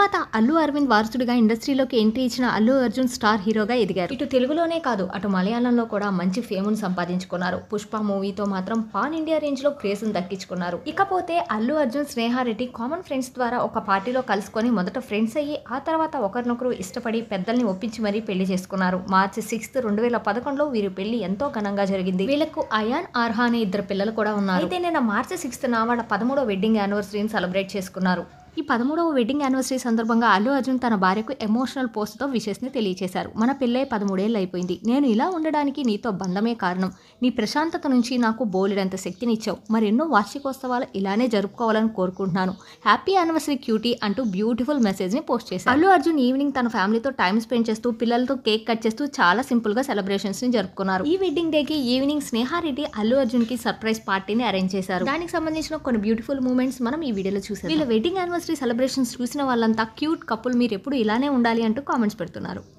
తర్వాత అల్లు అరవింద్ వారసుడిగా ఇండస్ట్రీలోకి ఎంట్రీ ఇచ్చిన అల్లు అర్జున్ స్టార్ హీరోగా ఎదిగారు. ఇటు తెలుగులోనే కాదు అటు మలయాళంలో కూడా మంచి ఫేమును సంపాదించుకున్నారు. పుష్ప మూవీతో మాత్రం పాన్ ఇండియా రేంజ్ లో క్రేజ్ ను దక్కించుకున్నారు. ఇకపోతే అల్లు అర్జున్ స్నేహారెడ్డి కామన్ ఫ్రెండ్స్ ద్వారా ఒక పార్టీలో కలుసుకొని మొదట ఫ్రెండ్స్ అయ్యి ఆ తర్వాత ఒకరినొకరు ఇష్టపడి పెద్దల్ని ఒప్పించి మరీ పెళ్లి చేసుకున్నారు. మార్చి 6, 2011లో వీరి పెళ్లి ఎంతో ఘనంగా జరిగింది. వీళ్లకు అయాన్ ఆర్హా అనే 2 పిల్లలు కూడా ఉన్నారు. అయితే నిన్న మార్చి 6న వాళ్ళ 13వ వెడ్డింగ్ యానివర్సరీని సెలబ్రేట్ చేసుకున్నారు. ఈ 13వ వెడ్డింగ్ యానివర్సరీ సందర్భంగా అల్లు అర్జున్ తన భార్యకు ఎమోషనల్ పోస్ట్తో విషెస్ ని తెలియజేశారు. మన పెళ్ళై 13 ఏళ్ళు అయిపోయింది. నేను ఇలా ఉండడానికి నీతో బంధమే కారణం. నీ ప్రశాంతత నుంచి నాకు బోలెడంత శక్తినిచ్చావు. మరెన్నో వార్షికోత్సవాలు ఇలానే జరుపుకోవాలని కోరుకుంటున్నాను. హ్యాపీ యానివర్సరీ క్యూటీ అంటూ బ్యూటిఫుల్ మెసేజ్ ని పోస్ట్ చేశారు. అల్లు అర్జున్ ఈవినింగ్ తన ఫ్యామిలీతో టైం స్పెండ్ చేస్తూ పిల్లలతో కేక్ కట్ చేస్తూ చాలా సింపుల్ గా సెలబ్రేషన్స్ ని జరుపుకున్నారు. ఈ వెడ్డింగ్ డే కి ఈవినింగ్ స్నేహారెడ్డి అల్లు అర్జున్ కి సర్ప్రైజ్ పార్టీని అరేంజ్ చేశారు. దానికి సంబంధించిన కొన్ని బ్యూటిఫుల్ మూమెంట్స్ మనం ఈ వీడియోలో చూసాం. వీళ్ళ వెడ్డింగ్ యానివర్సరీ సెలబ్రేషన్స్ చూసిన వాళ్ళంతా క్యూట్ కపుల్, మీరు ఎప్పుడు ఇలానే ఉండాలి అంటూ కామెంట్స్ పెడుతున్నారు.